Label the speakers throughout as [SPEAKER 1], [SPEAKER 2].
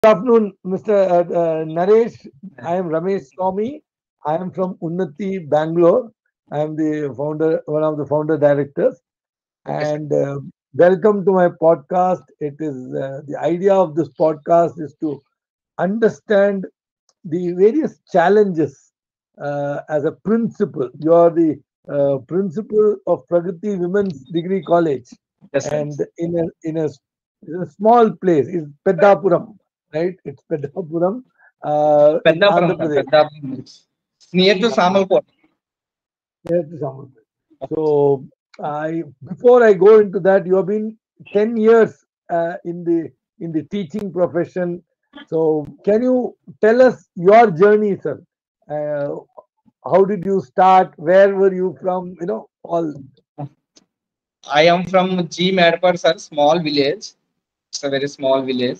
[SPEAKER 1] Good afternoon, Mr. Naresh. I am Ramesh Swamy. I am from Unnati, Bangalore. I am the founder, one of the founder directors,
[SPEAKER 2] Okay, sir.
[SPEAKER 1] and welcome to my podcast. It is the idea of this podcast is to understand the various challenges as a principal. You are the principal of Pragati Women's Degree College,
[SPEAKER 2] Yes, sir.
[SPEAKER 1] and in a small place is Peddapuram, right? It's Peddapuram in
[SPEAKER 2] Peddapuram,
[SPEAKER 1] Andhra
[SPEAKER 2] sir.
[SPEAKER 1] Pradesh.
[SPEAKER 2] Peddapuram. It's near to Samalkot.
[SPEAKER 1] Yes, Samar. So I before I go into that, you have been 10 years in the teaching profession. So can you tell us your journey, sir? Uh, how did you start? Where were you from? All.
[SPEAKER 2] I am from G. Madpar, sir. Small village. It's a very small village.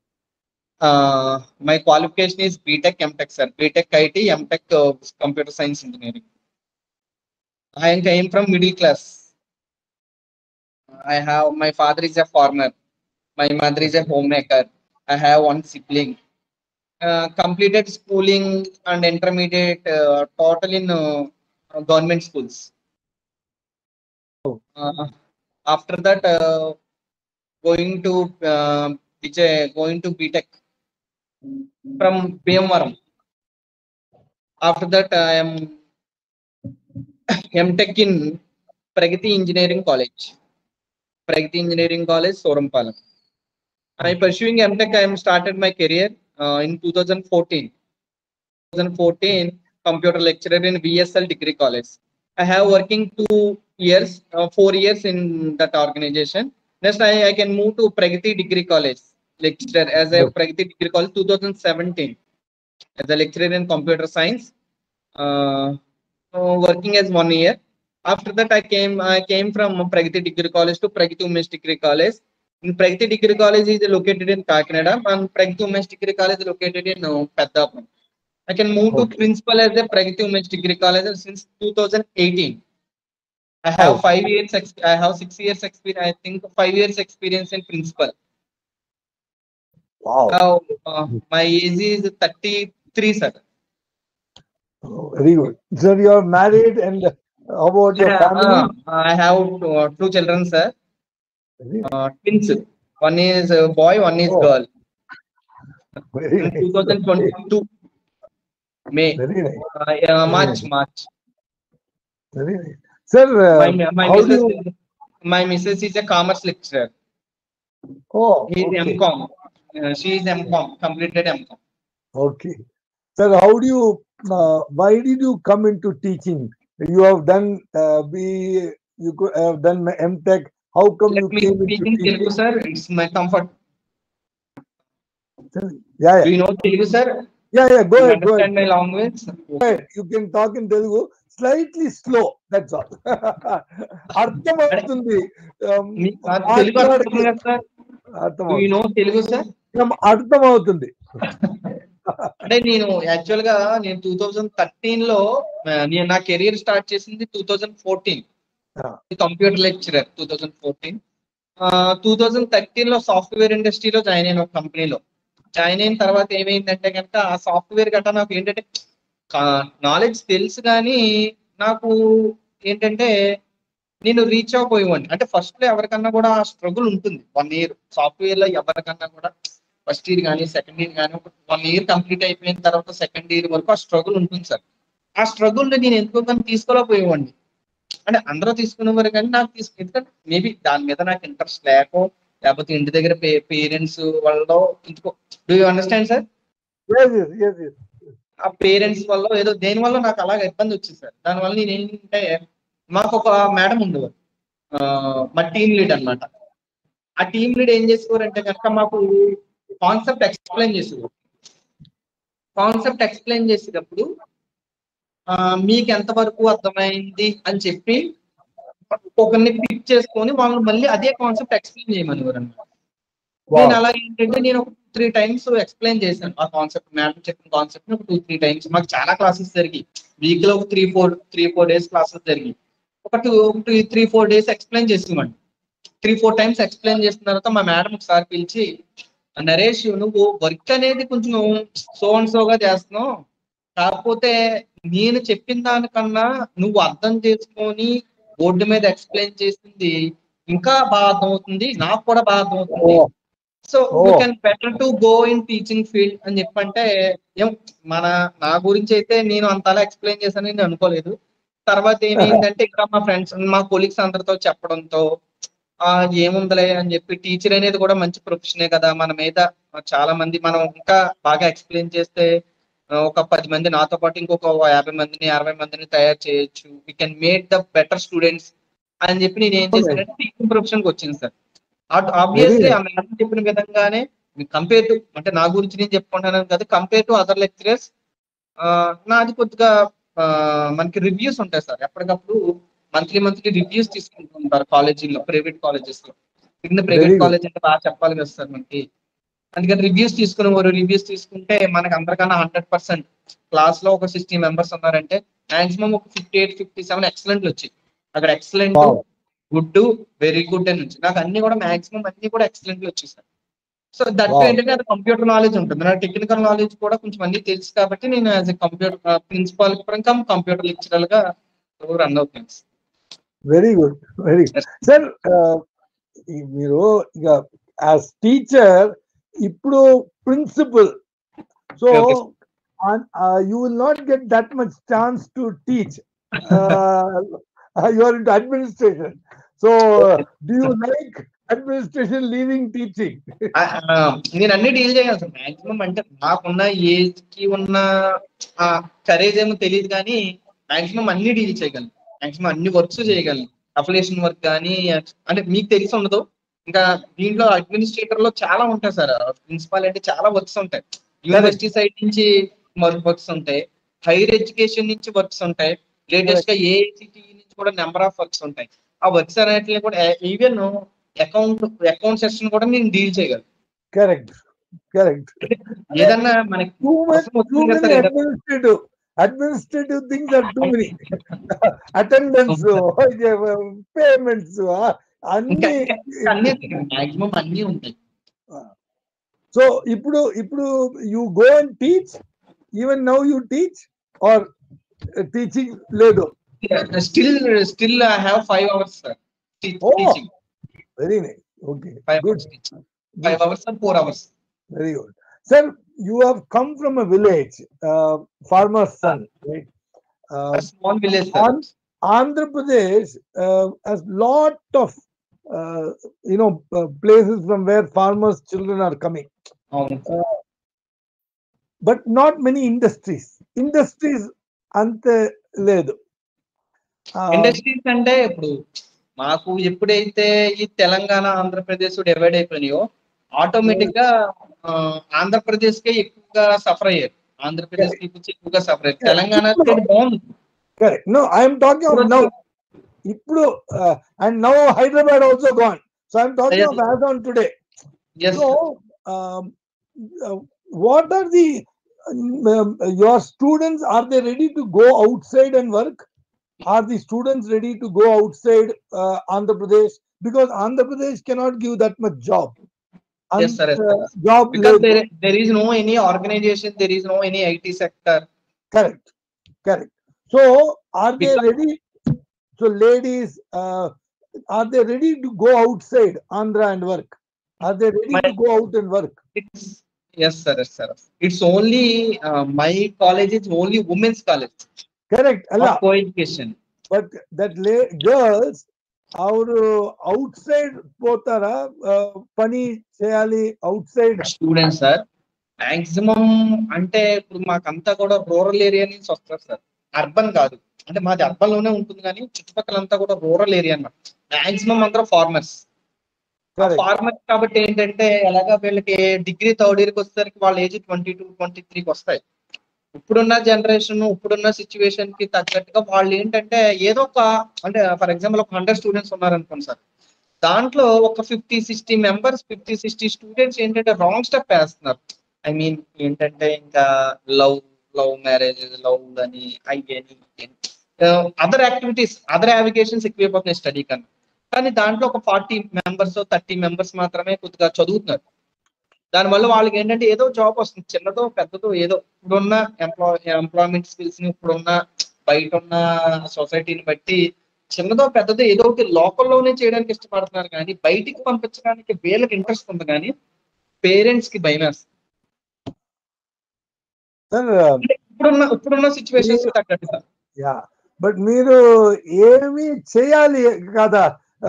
[SPEAKER 2] My qualification is BTech MTech, sir. BTech IT, MTech Computer Science Engineering. I came from middle class. I have my father is a farmer. My mother is a
[SPEAKER 1] Okay.
[SPEAKER 2] homemaker. I have one sibling. Completed schooling and intermediate total in government schools.
[SPEAKER 1] Oh,
[SPEAKER 2] Uh, After that, going to going to BTech from Bhimavaram. After that, I am MTech in Pragati Engineering College. Pragati Engineering College, Sorampalam. I
[SPEAKER 1] okay.
[SPEAKER 2] pursuing MTech. I am started my career in 2014. 2014, computer lecturer in VSL Degree College. I have working 2 years, 4 years in that organization. Next, I can move to Pragati Degree College lecturer as a
[SPEAKER 1] Oh,
[SPEAKER 2] Pragati Degree College 2017 as a lecturer in computer science. Uh, Working as 1 year. After that, I came from Pragati Degree College to Pragati Women's Degree College. In Pragati Degree College is located in Kakinada, and Pragati Women's Degree College is located in Peddapur. I can move to
[SPEAKER 1] okay.
[SPEAKER 2] principal as a Pragati Women's Degree College since 2018. I have
[SPEAKER 1] Oh,
[SPEAKER 2] 5 years. I have 6 years experience. I think 5 years experience in principal.
[SPEAKER 1] wow.
[SPEAKER 2] Now my age is 33, sir.
[SPEAKER 1] Oh, very good. Sir, you are married, and how about your
[SPEAKER 2] Yeah,
[SPEAKER 1] family?
[SPEAKER 2] I have two children, sir.
[SPEAKER 1] Very nice.
[SPEAKER 2] Twins. One is a boy, one is
[SPEAKER 1] Oh,
[SPEAKER 2] girl.
[SPEAKER 1] very
[SPEAKER 2] In
[SPEAKER 1] nice. Okay.
[SPEAKER 2] 2022 May,
[SPEAKER 1] Very nice. Very
[SPEAKER 2] March,
[SPEAKER 1] nice.
[SPEAKER 2] March.
[SPEAKER 1] Very nice. Sir,
[SPEAKER 2] My my
[SPEAKER 1] how do
[SPEAKER 2] missus
[SPEAKER 1] you?
[SPEAKER 2] is my missus is a commerce lecturer.
[SPEAKER 1] Oh,
[SPEAKER 2] He is
[SPEAKER 1] okay.
[SPEAKER 2] MCom. She is MCom, completed MCom.
[SPEAKER 1] Okay. Sir, how do you? Why did you come into teaching? You have done you could have done MTech. How come
[SPEAKER 2] Let
[SPEAKER 1] you
[SPEAKER 2] me
[SPEAKER 1] came
[SPEAKER 2] speak
[SPEAKER 1] into
[SPEAKER 2] in Telugu,
[SPEAKER 1] teaching?
[SPEAKER 2] sir. It's my comfort.
[SPEAKER 1] Sir, yeah,
[SPEAKER 2] Do
[SPEAKER 1] yeah,
[SPEAKER 2] you know Telugu, sir?
[SPEAKER 1] yeah, yeah. Go
[SPEAKER 2] Do you
[SPEAKER 1] ahead, go ahead,
[SPEAKER 2] understand my language?
[SPEAKER 1] go
[SPEAKER 2] Okay.
[SPEAKER 1] ahead. You can talk in Telugu, slightly slow. That's all. అర్థం
[SPEAKER 2] అంటే
[SPEAKER 1] అవుతుంది.
[SPEAKER 2] మీకు తెలుగు
[SPEAKER 1] మాట్లాడితే
[SPEAKER 2] అర్థమవుతుంది కదా sir?
[SPEAKER 1] అర్థం
[SPEAKER 2] do you know
[SPEAKER 1] అవుతుంది.
[SPEAKER 2] Telugu sir?
[SPEAKER 1] అర్థం అవుతుంది.
[SPEAKER 2] అంటే నేను యాక్చువల్ గా నేను 2013 లో నేను నా కెరీర్ స్టార్ట్ చేసింది 2014 కంప్యూటర్ లెక్చరర్ 2014. 2013 లో సాఫ్ట్వేర్ ఇండస్ట్రీలో జాయిన్ అయిన ఒక కంపెనీలో జాయిన్ అయిన తర్వాత ఏమైందంటే కనుక ఆ సాఫ్ట్వేర్ గట్రా నాకు ఏంటంటే నాలెడ్జ్ తెలుసు కానీ నాకు ఏంటంటే నేను రీచ్ అవ్వకపోయేవాడిని. అంటే ఫస్ట్ లో ఎవరికన్నా కూడా స్ట్రగుల్ ఉంటుంది. 1 ఇయర్ సాఫ్ట్వేర్ లో ఎవరికన్నా కూడా ఫస్ట్ ఇయర్ కానీ సెకండ్ ఇయర్ కానీ ఒక 1 ఇయర్ కంప్లీట్ అయిపోయిన తర్వాత సెకండ్ ఇయర్ వరకు ఆ స్ట్రగుల్ ఉంటుంది సార్. ఆ స్ట్రగుల్ నేను ఎందుకో కానీ తీసుకోలేకపోయేవాడిని. అంటే అందరూ తీసుకునేవారు కానీ నాకు ఎందుకంటే మేబీ దాని మీద నాకు ఇంట్రెస్ట్ లేకపోతే ఇంటి దగ్గర పేరెంట్స్ వల్ల ఎందుకో. Do you understand sir?
[SPEAKER 1] Yes, yes, yes, yes.
[SPEAKER 2] ఆ పేరెంట్స్ వల్ల ఏదో దేని వల్ల నాకు అలాగ ఇబ్బంది వచ్చింది సార్. దానివల్ల నేను ఏంటంటే మాకు ఒక మేడం ఉండేవారు, మా టీమ్ లీడ్ అన్నమాట. ఆ టీమ్ లీడ్ ఏం చేసేవారంటే కనుక మాకు కాన్సెప్ట్ ఎక్స్ప్లెయిన్ చేసేవారు. కాన్సెప్ట్ ఎక్స్ప్లెయిన్ చేసేటప్పుడు మీకు ఎంత వరకు అర్థమైంది అని చెప్పి ఒకరిని పిక్ చేసుకొని వాళ్ళు మళ్ళీ అదే కాన్సెప్ట్ ఎక్స్ప్లెయిన్ చేయమనేవారు అన్నమాట. నేను
[SPEAKER 1] Wow.
[SPEAKER 2] అలా ఏంటంటే నేను ఒక 3 times ఎక్స్ప్లెయిన్ చేశాను ఆ కాన్సెప్ట్. మేడం చెప్పిన కాన్సెప్ట్ ఒక 2-3 times మాకు చాలా క్లాసెస్ జరిగి వీక్ లో ఒక 3-4 డేస్ క్లాసెస్ జరిగి ఒక 2-3-4 డేస్ ఎక్స్ప్లెయిన్ చేసేవాడిని. 3-4 times ఎక్స్ప్లెయిన్ చేసిన తర్వాత మా మేడం ఒకసారి పిలిచి నరేష్ నువ్వు వర్క్ అనేది కొంచెం సో అండ్ సోగా చేస్తున్నావు, కాకపోతే నేను చెప్పిన దానికన్నా నువ్వు అర్థం చేసుకొని బోర్డు మీద ఎక్స్ప్లెయిన్ చేసింది ఇంకా బాగా అర్థమవుతుంది, నాకు కూడా బాగా అర్థమవుతుంది. So you can better to go in teaching field అని చెప్పంటే ఏం నా గురించి అయితే నేను అంతలా ఎక్స్ప్లెయిన్ చేశానని నేను అనుకోలేదు. తర్వాత ఏమైందంటే ఇక్కడ మా ఫ్రెండ్స్ మా కొలీగ్స్ అందరితో చెప్పడంతో ఏముందిలే అని చెప్పి, టీచర్ అనేది కూడా మంచి ప్రొఫెషనే కదా, మన మీద చాలా మంది మనం ఇంకా బాగా ఎక్స్ప్లెయిన్ చేస్తే ఒక 10 మంది నాతో పాటు ఇంకొక 50 మందిని 60 మందిని తయారు చేయొచ్చు, we can make the better students అని చెప్పి నేను ఏం చేశానంటే టీచింగ్ ప్రొఫెషన్కి వచ్చింది సార్. ఆబ్వియస్లీ ఆ మేడం చెప్పిన విధంగానే కంపేర్ టు, అంటే నా గురించి నేను చెప్పుకుంటాను కదా, కంపేర్ టు అదర్ లెక్చరర్స్ నాది కొద్దిగా మనకి రివ్యూస్ ఉంటాయి సార్, ఎప్పటికప్పుడు మంత్లీ రివ్యూస్ తీసుకుంటూ ఉంటారు కాలేజీల్లో, ప్రైవేట్ కాలేజెస్ లో. ఇక్కడ ప్రైవేట్ కాలేజ్ అంటే బాగా చెప్పాలి కదా సార్ మనకి, అందుకని రివ్యూస్ రివ్యూస్ తీసుకుంటే మనకి అందరికన్నా 100%. క్లాస్ లో ఒక 60 మెంబర్స్ ఉన్నారంటే మాక్సిమం ఒక 58, 57 ఎక్సలెంట్లు వచ్చాయి. అక్కడ ఎక్సలెంట్, గుడ్, వెరీ గుడ్ అని వచ్చి నాకు అన్ని కూడా మాక్సిమం అన్ని కూడా ఎక్సలెంట్లు వచ్చేసాయి. సో దట్ ఏంటంటే అది కంప్యూటర్ నాలెడ్జ్ ఉంటుంది, నాకు టెక్నికల్ నాలెడ్జ్ కూడా కొంచెం అన్ని తెలుసు కాబట్టి నేను as a computer principal computer lecturer గా రన్ అవుతుంది.
[SPEAKER 1] Very good, very good sir. మీరు ఇక యాజ్ టీచర్ ఇప్పుడు principal, so you will not get that much chance to teach. You are into administration, so do you like administration leaving teaching?
[SPEAKER 2] నేను అన్ని deal చేయగలను sir maximum, అంటే నాకున్న age కి ఉన్న కరేజ్ ఏమో తెలియదు కానీ మాక్సిమం అన్ని డీల్ చేయగలను, మాక్సిమం అన్ని వర్క్స్ చేయగలను. అఫిలియేషన్ వర్క్ కానీ, అంటే మీకు తెలిసి ఉండదు, ఇంకా దీంట్లో అడ్మినిస్ట్రేటర్ లో చాలా ఉంటాయి సార్. ప్రిన్సిపాల్ అంటే చాలా వర్క్స్ ఉంటాయి, యూనివర్సిటీ సైడ్ నుంచి వర్క్స్ ఉంటాయి, హైయర్ ఎడ్యుకేషన్ నుంచి వర్క్స్ ఉంటాయి, లేటెస్ట్ గా ఏఐసిటి నుంచి కూడా నెంబర్ ఆఫ్ వర్క్స్ ఉంటాయి. ఆ వర్క్స్ అనేటివి కూడా ఈవెన్ అకౌంట్ సెక్షన్ కూడా నేను డీల్ చేయగలను.
[SPEAKER 1] Correct, correct.
[SPEAKER 2] ఏదన్నా మనకి
[SPEAKER 1] administrative things are too many. Attendance, payments,
[SPEAKER 2] maximum అన్ని ఉంటాయి.
[SPEAKER 1] సో ఇప్పుడు you go and teach, even now you teach or teaching లేదు?
[SPEAKER 2] Still I have 5 hours sir teaching.
[SPEAKER 1] Very nice. Okay,
[SPEAKER 2] 5
[SPEAKER 1] good.
[SPEAKER 2] hours teaching. 5 hours or 4 hours.
[SPEAKER 1] Very good. Sir, you have come from a village, farmer's son, right?
[SPEAKER 2] A small village sir.
[SPEAKER 1] Andhra Pradesh has lot of places from where farmers' children are coming. But not many industries ante ledu.
[SPEAKER 2] Industries అంటే ఇప్పుడు మాకు ఎప్పుడైతే ఈ Telangana Andhra Pradesh divide అయిపోయినాయో automatic గా ఆంధ్రప్రదేశ్ కే ఎక్కువగా suffer అయ్యారు, Andhra Pradesh peoples ఎక్కువగా సఫర్ అయ్యారు. తెలంగాణ స్టేట్ బాగుంది.
[SPEAKER 1] Correct. No, I am talking of now. Ippudu and now Hyderabad also gone. So I am talking of as on today.
[SPEAKER 2] Yes.
[SPEAKER 1] So what are the your students, are they ready to go outside and work? Are the students ready to go outside Andhra Pradesh? Because Andhra Pradesh cannot give that much job.
[SPEAKER 2] Yes sir,
[SPEAKER 1] job
[SPEAKER 2] because there is no any organization, there is no any IT sector.
[SPEAKER 1] Correct. So are they ready? So ladies, are they ready to go outside Andhra and work? Are they ready to go out and work?
[SPEAKER 2] Yes sir. It's only my college is only women's college.
[SPEAKER 1] Correct. Allah.
[SPEAKER 2] Co-education.
[SPEAKER 1] But that girls outside potara pani cheyali outside.
[SPEAKER 2] Students sir maximum అంటే ఇప్పుడు మాకంతా కూడా rural area నుంచి వస్తారు sir, urban కాదు. అంటే మాది urban లోనే ఉంటుంది కానీ చుట్టుపక్కలంతా కూడా రూరల్ ఏరియా అన్నమాట. మాక్సిమం అందరూ ఫార్మర్స్ కాబట్టి ఏంటంటే ఎలాగా వీళ్ళకి డిగ్రీ థర్డ్ ఇయర్కి వచ్చేసరికి వాళ్ళ ఏజ్ 22, 23కి వస్తాయి. ఇప్పుడున్న జనరేషన్, ఇప్పుడున్న సిచ్యువేషన్ కి తగ్గట్టుగా వాళ్ళు ఏంటంటే ఏదో ఒక, అంటే ఫర్ ఎగ్జాంపుల్ ఒక 100 స్టూడెంట్స్ ఉన్నారనుకోండి సార్, దాంట్లో ఒక 50-60 మెంబర్స్, 50-60 స్టూడెంట్స్ ఏంటంటే రాంగ్ స్టెప్ వేస్తున్నారు. ఐ మీన్ ఏంటంటే ఇంకా లవ్ మ్యారేజ్, లవ్ అని అయ్యని అదర్ యాక్టివిటీస్, అదర్ యావిగేషన్స్ ఎక్కువైపోతున్నాయి స్టడీ కన్నా. కానీ దాంట్లో ఒక 40 మెంబర్స్ 30 మెంబర్స్ మాత్రమే కొద్దిగా చదువుతున్నారు. దానివల్ల వాళ్ళకి ఏంటంటే ఏదో జాబ్ వస్తుంది, చిన్నదో పెద్దదో ఏదో. ఇప్పుడున్న ఎంప్లాయ్మెంట్ స్కిల్స్ ని, ఇప్పుడున్న బయట ఉన్న సొసైటీని బట్టి చిన్నదో పెద్దదో ఏదో ఒకటి లోకల్లోనే చేయడానికి ఇష్టపడుతున్నారు, కానీ బయటికి పంపించడానికి వీళ్ళకి ఇంట్రెస్ట్ ఉంది, కానీ పేరెంట్స్ కి భయం వేస్తుంది. ఇప్పుడున్న సిచ్యువేషన్స్ తగ్గట్టు సార్.
[SPEAKER 1] యా, బట్ మీరు ఏమి చేయాలి కదా,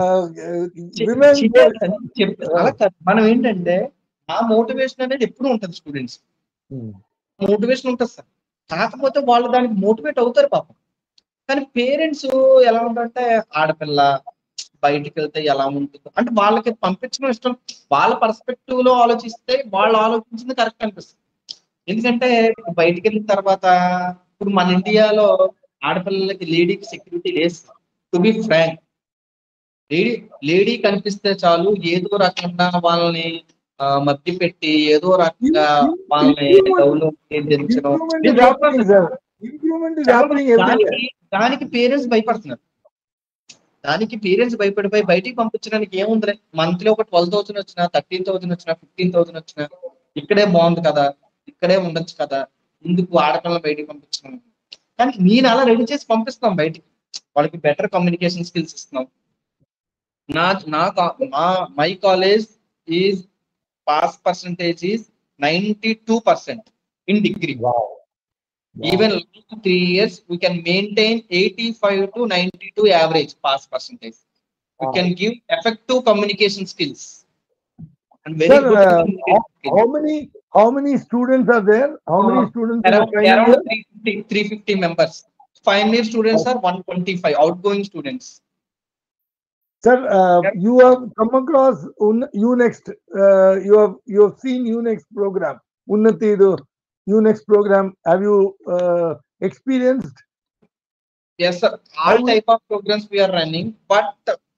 [SPEAKER 2] అలా కాదు. మనం ఏంటంటే ఆ మోటివేషన్ అనేది ఎప్పుడు ఉంటుంది స్టూడెంట్స్, మోటివేషన్ ఉంటుంది సార్. కాకపోతే వాళ్ళు దానికి మోటివేట్ అవుతారు పాపం. కానీ పేరెంట్స్ ఎలా ఉంటారంటే ఆడపిల్ల బయటికి వెళ్తే ఎలా ఉంటుంది అంటే వాళ్ళకి పంపించడం ఇష్టం. వాళ్ళ పర్స్పెక్టివ్ లో ఆలోచిస్తే వాళ్ళు ఆలోచించింది కరెక్ట్ అనిపిస్తుంది. ఎందుకంటే బయటికి వెళ్ళిన తర్వాత ఇప్పుడు మన ఇండియాలో ఆడపిల్లలకి లేడీకి సెక్యూరిటీ లేదు. టు బి ఫ్రాంక్, లేడీ కనిపిస్తే చాలు ఏదో రకంగా వాళ్ళని మధ్య పెట్టి ఏదో రకంగా వాళ్ళని దానికి పేరెంట్స్ భయపడుతున్నారు. దానికి పేరెంట్స్ భయపడిపోయి బయటికి పంపించడానికి ఏముంది, మంత్లీ ఒక 12,000 వచ్చినా, 13,000 వచ్చినా, 15,000 వచ్చినా ఇక్కడే బాగుంది కదా, ఇక్కడే ఉండొచ్చు కదా, ఎందుకు ఆడపిల్లలు బయటికి పంపించడం. కానీ నేను అలా రెడీ చేసి పంపిస్తున్నాం బయటికి, వాళ్ళకి బెటర్ కమ్యూనికేషన్ స్కిల్స్ ఇస్తున్నాం. My college is pass percentage is 92% in degree.
[SPEAKER 1] Wow.
[SPEAKER 2] Even last 3 years we can maintain 85 to 92 average pass percentage. We can give effective communication skills and very
[SPEAKER 1] Sir,
[SPEAKER 2] good
[SPEAKER 1] how many students are there? How many students?
[SPEAKER 2] Around 350 members. Final year students are 125 outgoing students.
[SPEAKER 1] Sir, you have come across UNext. You have seen UNext program, Unnati UNext program. Have you experienced?
[SPEAKER 2] Yes, sir. All type of programs we are running, but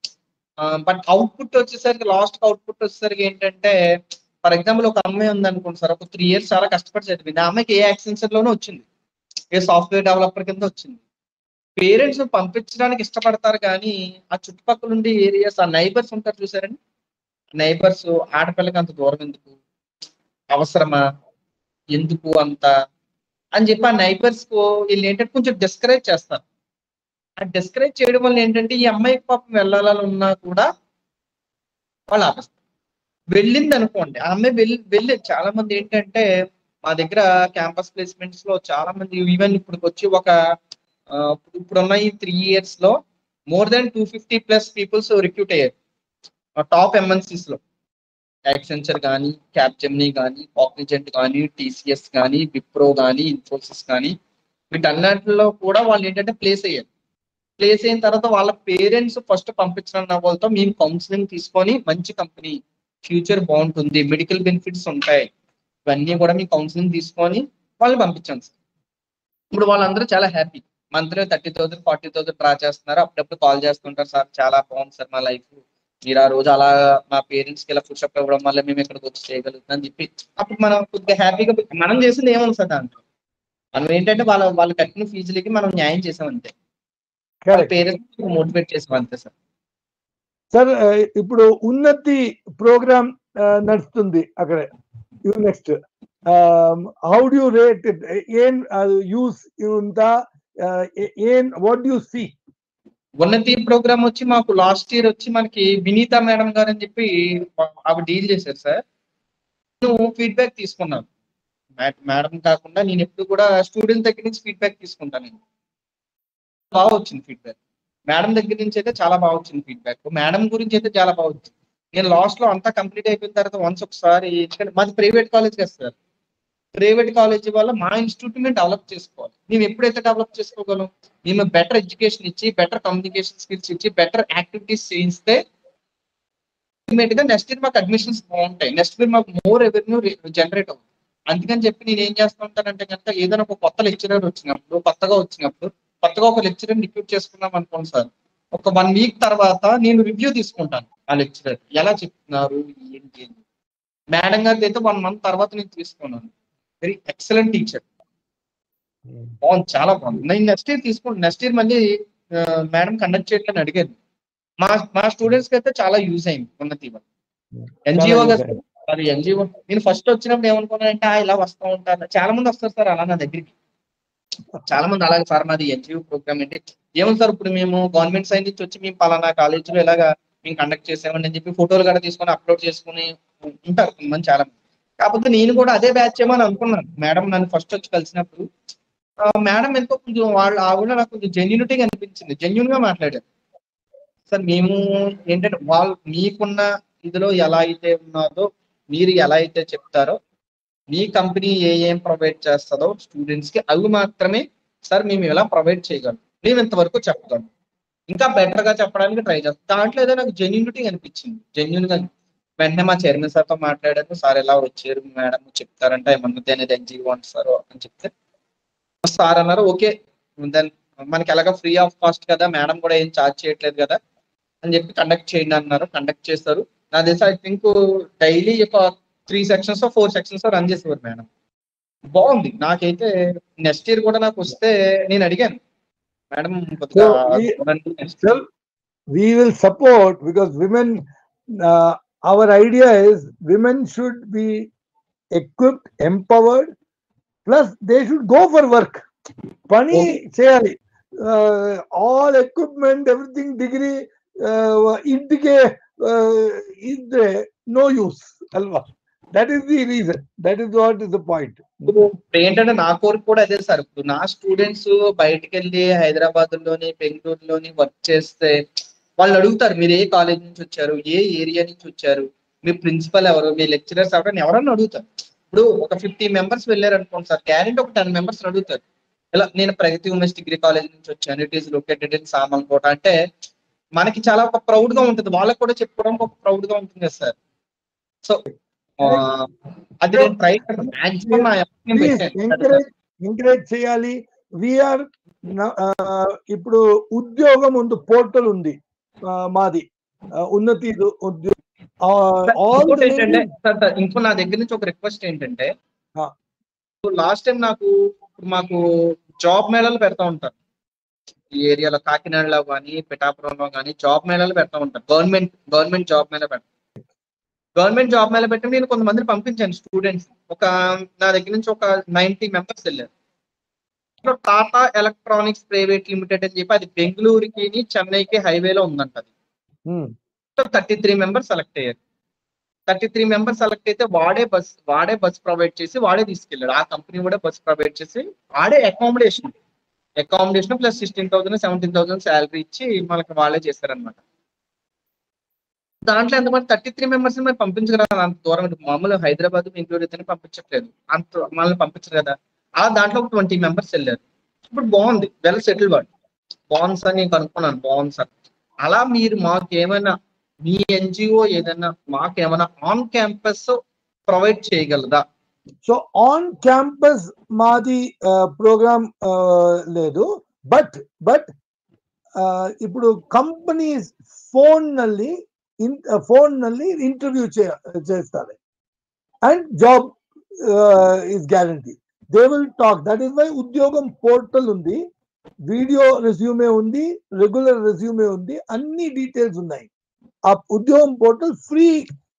[SPEAKER 2] output వచ్చేసరికి last output వచ్చేసరికి ఏంటంటే, for example ఒక అమ్మాయి ఉంది అనుకోండి sir, ఒక 3 years చాలా కష్టపడి చదివింది. ఆ అమ్మాయికి ఏ యాక్సెంచర్ లోనే వచ్చింది, ఏ సాఫ్ట్వేర్ డెవలపర్ కింద వచ్చింది. పేరెంట్స్ పంపించడానికి ఇష్టపడతారు, కానీ ఆ చుట్టుపక్కల ఉండే ఏరియాస్, ఆ నైబర్స్ ఉంటారు చూసారండి, నైబర్స్ ఆడపిల్లకి అంత దూరం ఎందుకు, అవసరమా, ఎందుకు అంత అని చెప్పి ఆ నైబర్స్ కు వీళ్ళు ఏంటంటే కొంచెం డిస్కరేజ్ చేస్తారు. ఆ డిస్కరేజ్ చేయడం వల్ల ఏంటంటే ఈ అమ్మాయికి పాపం వెళ్ళాలని ఉన్నా కూడా వాళ్ళు ఆపేస్తారు. వెళ్ళింది అనుకోండి, ఆ అమ్మాయి వెళ్ళి చాలా మంది ఏంటంటే మా దగ్గర క్యాంపస్ ప్లేస్మెంట్స్ లో చాలా మంది ఈవెన్ ఇప్పుడు వచ్చి ఇప్పుడున్న ఈ 3 years లో more than 250+ పీపుల్స్ రిక్రూట్ అయ్యారు టాప్ MNCs లో. యాక్సెంచర్ కానీ, క్యాప్జెమినీ కానీ, కాగ్నిజెంట్ కానీ, TCS కానీ, విప్రో కానీ, ఇన్ఫోసిస్ కానీ, వీటన్నిటిలో కూడా వాళ్ళు ఏంటంటే ప్లేస్ అయ్యారు. ప్లేస్ అయిన తర్వాత వాళ్ళ పేరెంట్స్ ఫస్ట్ పంపించడం వాళ్ళతో మేము కౌన్సిలింగ్ తీసుకొని మంచి కంపెనీ, ఫ్యూచర్ బాగుంటుంది, మెడికల్ బెనిఫిట్స్ ఉంటాయి, ఇవన్నీ కూడా మీ కౌన్సిలింగ్ తీసుకొని వాళ్ళని పంపించాను సార్. ఇప్పుడు వాళ్ళందరూ చాలా హ్యాపీ. మంత్లీ 30,000 40,000 డ్రా చేస్తున్నారు. అప్పుడప్పుడు కాల్ చేస్తుంటారు, సార్ చాలా బాగుంది సార్ మా లైఫ్, మీరు ఆ రోజు అలా మా పేరెంట్స్ కి ఇలా పుషప్ ఇవ్వడం వల్ల మేము ఇక్కడికి వచ్చి చేయగలుగుతాం అని చెప్పి అప్పుడు మనం కొద్దిగా హ్యాపీగా మనం చేసింది ఏముంది సార్ దాంట్లో. మనం ఏంటంటే వాళ్ళు కట్టిన ఫీజులకి మనం న్యాయం చేసాం అంతే, పేరెంట్స్ మోటివేట్ చేసాం అంతే సార్.
[SPEAKER 1] సార్, ఇప్పుడు ఉన్నతి ప్రోగ్రామ్ నడుస్తుంది అక్కడ UNext. How do you rate it? ఏం యూస్ ఉందా? What do you see?
[SPEAKER 2] Unnati programme వచ్చి మాకు లాస్ట్ ఇయర్ వచ్చి మనకి వినీత మేడం గారు అని చెప్పి అవి డీల్ చేశారు సార్. నేను ఫీడ్బ్యాక్ తీసుకున్నాను. మేడం కాకుండా నేను ఎప్పుడు కూడా స్టూడెంట్ దగ్గర నుంచి ఫీడ్బ్యాక్ తీసుకుంటాను. నేను బాగా వచ్చింది ఫీడ్బ్యాక్. మేడం దగ్గర నుంచి అయితే చాలా బాగా వచ్చింది ఫీడ్బ్యాక్. మేడం గురించి అయితే చాలా బాగా వచ్చింది. నేను లాస్ట్ లో అంతా కంప్లీట్ అయిపోయిన తర్వాత వన్స్ ఒకసారి, ఎందుకంటే మాది ప్రైవేట్ కాలేజ్ కదా సార్, ప్రైవేట్ కాలేజ్ వల్ల మా ఇన్స్టిట్యూట్ మేము డెవలప్ చేసుకోవాలి. మేము ఎప్పుడైతే డెవలప్ చేసుకోగలం, మేము బెటర్ ఎడ్యుకేషన్ ఇచ్చి, బెటర్ కమ్యూనికేషన్ స్కిల్స్ ఇచ్చి, బెటర్ యాక్టివిటీస్ చేయిస్తే గా నెక్స్ట్ ఇయర్ మాకు అడ్మిషన్స్ బాగుంటాయి, నెక్స్ట్ ఇయర్ మాకు మోర్ రెవెన్యూ జనరేట్ అవుతుంది. అందుకని చెప్పి నేను ఏం చేస్తూ ఉంటానంటే కనుక ఏదైనా ఒక కొత్త లెక్చరర్ వచ్చినప్పుడు, కొత్తగా ఒక లెక్చరర్ రిక్రూట్ చేసుకున్నాం అనుకోండి సార్, ఒక 1 week తర్వాత నేను రివ్యూ తీసుకుంటాను ఆ లెక్చరర్ ఎలా చెప్తున్నారు ఏంటి. మేడం గారికి అయితే 1 month తర్వాత నేను తీసుకున్నాను. వెరీ ఎక్సలెంట్ టీచర్, బాగుంది, చాలా బాగుంది. నేను నెక్స్ట్ ఇయర్ తీసుకుంటాను. నెక్స్ట్ ఇయర్ మళ్ళీ మేడం కండక్ట్ చేయట్లని అడిగాను. మా స్టూడెంట్స్ కి అయితే చాలా యూజ్ అయింది ఉన్నతి. ఎన్జిఓ అది ఎన్జిఓ నేను ఫస్ట్ వచ్చినప్పుడు ఏమనుకున్నానంటే ఇలా వస్తూ ఉంటారు, చాలా మంది వస్తారు సార్ అలా నా దగ్గరికి, చాలా మంది అలాగే సార్ మాది ఎన్జిఓ ప్రోగ్రామ్ అంటే ఏముంది సార్, ఇప్పుడు మేము గవర్నమెంట్ సైడ్ నుంచి వచ్చి మేము పలానా కాలేజీలో ఇలాగా మేము కండక్ట్ చేసామని చెప్పి ఫోటోలు కూడా తీసుకొని అప్లోడ్ చేసుకుని ఉంటారు కొంతమంది చాలా మంది. కాకపోతే నేను కూడా అదే బ్యాచ్ ఏమో అని అనుకున్నాను. మేడం నన్ను ఫస్ట్ వచ్చి కలిసినప్పుడు మేడం ఎంతో కొంచెం వాళ్ళు ఆవిడ నాకు కొంచెం జెన్యూనిటీగా అనిపించింది, జెన్యున్ గా మాట్లాడారు. సార్ మేము ఏంటంటే వాళ్ళు మీకున్న ఇదిలో ఎలా అయితే ఉన్నదో, మీరు ఎలా అయితే చెప్తారో, మీ కంపెనీ ఏం ప్రొవైడ్ చేస్తుందో స్టూడెంట్స్ కి అవి మాత్రమే సార్ మేము ఇలా ప్రొవైడ్ చేయగలం, మేము ఇంతవరకు చెప్పగలం, ఇంకా బెటర్ గా చెప్పడానికి ట్రై చేస్తాం. దాంట్లో ఏదో నాకు జెన్యూనిటీ అనిపించింది, జెన్యున్ గా. వెంటనే మా చైర్మన్ సార్తో మాట్లాడాను, సార్ ఎలా వచ్చారు మేడం చెప్తారంటే ఏమన్నది అనేది ఎన్జిఓ అంటారు అని చెప్తే సార్ అన్నారు ఓకే దెన్ మనకి ఎలాగ ఫ్రీ ఆఫ్ కాస్ట్ కదా, మేడం కూడా ఏం ఛార్జ్ చేయట్లేదు కదా అని చెప్పి కండక్ట్ చేయండి అన్నారు. కండక్ట్ చేస్తారు. నా తెలిసి ఐ థింక్ డైలీ ఒక 3 సెక్షన్స్ 4 సెక్షన్స్ రన్ చేసేవారు మేడం. బాగుంది నాకైతే. నెక్స్ట్ ఇయర్ కూడా నాకు వస్తే నేను అడిగాను మేడం కొద్దిగా
[SPEAKER 1] we will support, because women, our idea is women should be equipped, empowered, plus they should go for work. Pani cheyali, all equipment, everything, degree intike idre no use alva. That is the reason, that is what is the point.
[SPEAKER 2] ఏంటంటే నా కోరిక కూడా అదే sir. ఇప్పుడు నా students బయటకు వెళ్ళి హైదరాబాద్ లోని బెంగళూరులోని వర్క్ చేస్తే వాళ్ళు అడుగుతారు మీరు ఏ కాలేజ్ నుంచి వచ్చారు, ఏ ఏరియా నుంచి వచ్చారు, మీ ప్రిన్సిపల్ ఎవరు, మీ లెక్చరర్స్ ఎవరని ఎవరన్నా అడుగుతారు. ఇప్పుడు ఒక 50 మెంబర్స్ వెళ్ళారు అనుకోండి సార్, గ్యారెంటీ ఒక 10 మెంబర్స్ అడుగుతారు ఇలా నేను ప్రగతి ఉమెన్స్ డిగ్రీ కాలేజ్ నుంచి వచ్చాను, it is located in Samalkota అంటే మనకి చాలా ఒక ప్రౌడ్ గా ఉంటుంది, వాళ్ళకి కూడా చెప్పుకోవడానికి ఒక ప్రౌడ్ గా ఉంటుంది కదా సార్. సో అది నేను ట్రై
[SPEAKER 1] ఎంకరేజ్ చేయాలి. వీఆర్ ఇప్పుడు ఉద్యోగం ఉంది, పోర్టల్ ఉంది మాది ఉన్నతి
[SPEAKER 2] ఇంకో నా దగ్గర నుంచి ఒక రిక్వెస్ట్ ఏంటంటే, లాస్ట్ టైం మాకు జాబ్ మేళాలు పెడతా ఉంటారు ఈ ఏరియాలో, కాకినాడలో కానీ పిఠాపురంలో కానీ జాబ్ మేళాలు పెడతా ఉంటారు. గవర్నమెంట్ జాబ్ మేళా పెడతారు. గవర్నమెంట్ జాబ్ మేళా పెట్టి నేను కొంతమందిని పంపించాను స్టూడెంట్స్. నా దగ్గర నుంచి ఒక 90 మెంబర్స్ వెళ్ళారు. టాటా ఎలక్ట్రానిక్స్ ప్రైవేట్ లిమిటెడ్ అని చెప్పి అది బెంగళూరుకి చెన్నైకి హైవేలో ఉందంట. అది 33 మెంబర్స్ సెలెక్ట్ అయ్యారు. 33 మెంబర్స్ సెలెక్ట్ అయితే వాడే బస్ ప్రొవైడ్ చేసి వాడే తీసుకెళ్ళాడు. ఆ కంపెనీ కూడా బస్ ప్రొవైడ్ చేసి వాడే అకామిడేషన్ ప్లస్ 16,000 17,000 శాలరీ ఇచ్చి మనకి వాళ్ళే చేస్తారనమాట. దాంట్లో ఎంతమంది 33 మెంబర్స్ మరి పంపించగలరు అంత దూరం, మామూలు హైదరాబాద్ బెంగళూరు అయితే పంపించట్లేదు, అంత మనల్ని పంపించరు కదా. అలా దాంట్లో ఒక 20 మెంబర్స్ వెళ్ళారు. ఇప్పుడు బాగుంది, వెల్ సెటిల్ వాడు బాగుంది సార్. నేను కనుక్కున్నాను బాగుంది సార్. అలా మీరు మాకు ఏమైనా మీ ఎన్జిఓ ఏదైనా మాకేమైనా ఆన్ క్యాంపస్ ప్రొవైడ్ చేయగలదా?
[SPEAKER 1] సో ఆన్ క్యాంపస్ మాది ప్రోగ్రామ్ లేదు, బట్ ఇప్పుడు కంపెనీస్ ఫోన్ ನಲ್ಲಿ ఇంటర్వ్యూ చేస్తారు and job is guarantee. They will talk. That is why ఉద్యోగం పోర్టల్ ఉంది, వీడియో రెజ్యూమే ఉంది, రెగ్యులర్ రెజ్యూమే ఉంది, అన్ని డీటెయిల్స్ ఉన్నాయి. ఆ ఉద్యోగం portal free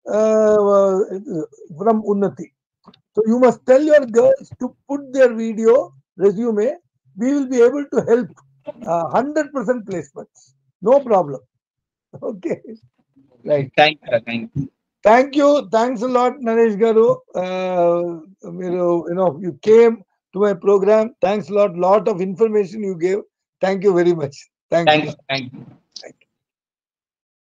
[SPEAKER 1] from Unnati. So you must tell your girls to put their video resume. We will be able to help 100% placements. No problem. Okay.
[SPEAKER 2] Right.
[SPEAKER 1] Thank you. Thanks a lot, Naresh Garu. You came to my program. Thanks a lot. Lot of information you gave. Thank you very much. Thank you.